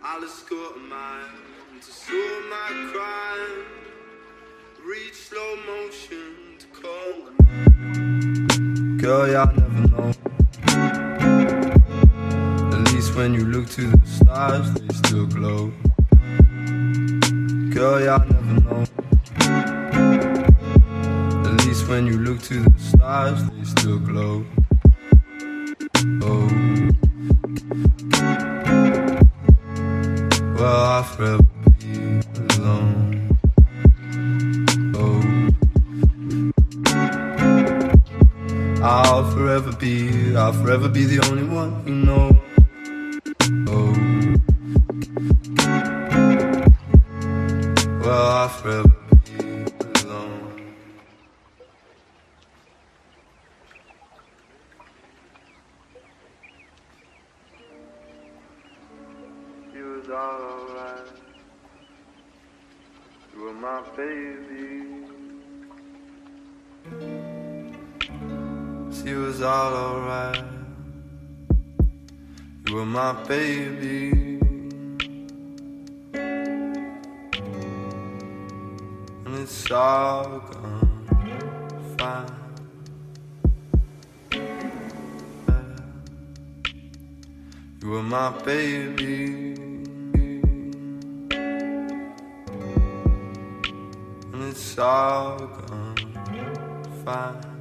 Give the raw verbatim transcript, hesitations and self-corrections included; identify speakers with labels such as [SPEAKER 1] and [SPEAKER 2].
[SPEAKER 1] Alles got a mind to solve my crime. Reach slow motion to call. Girl, y'all never know. At least when you look to the stars, they still glow. Girl, y'all never know. At least when you look to the stars, they still glow. Oh, well, I'll forever be alone. Oh, I'll forever be, I'll forever be the only one you know. Oh, well, I'll forever be alone. You was all alright. You were my baby. She was all alright. You were my baby. And it's all gone fine. You were my baby. And it's all gone fine.